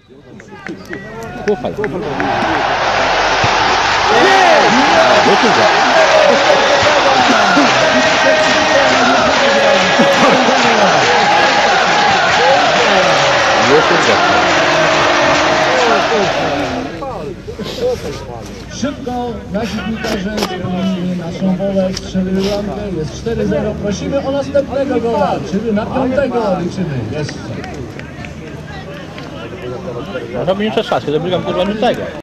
Kufaj. Szybko nasi piłkarze spełnili naszą wolę, strzelili lampę, jest 4-0. Prosimy o następnego gola, czyli na 5. liczymy jeszcze. No to będzie czas, kiedy biegam kurwa niczego.